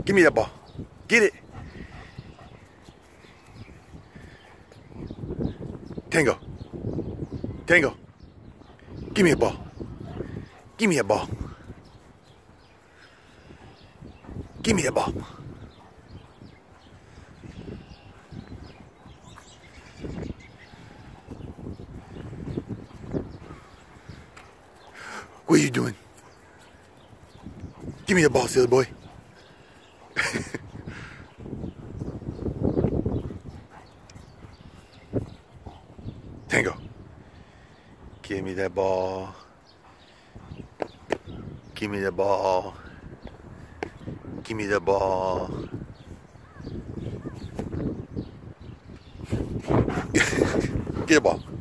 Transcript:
Give me that ball. Get it. Tango. Tango. Give me a ball. Give me a ball. Give me a ball. What are you doing? Give me the ball, silly boy. Tango. Give me that ball. Give me the ball. Give me the ball. Get the ball.